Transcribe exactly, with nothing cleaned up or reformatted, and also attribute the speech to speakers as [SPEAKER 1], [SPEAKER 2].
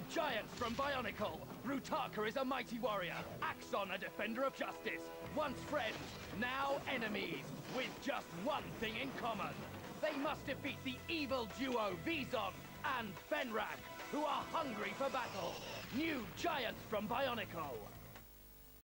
[SPEAKER 1] giants from Bionicle! Brutaka is a mighty warrior, Axon a defender of justice. Once friends, now enemies, with just one thing in common. They must defeat the evil duo Vizon and Fenrak, who are hungry for battle. New giants from Bionicle!